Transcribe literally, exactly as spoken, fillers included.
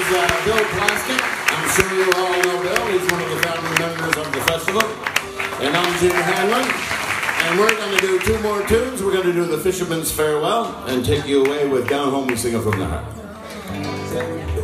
uh, Bill Plaskett. I'm sure you all know Bill. He's one of the founding members of the festival. And I'm Jim Hanlon. And we're going to do two more tunes. We're going to do The Fisherman's Farewell and take you away with Down Home We Sing It From the Heart.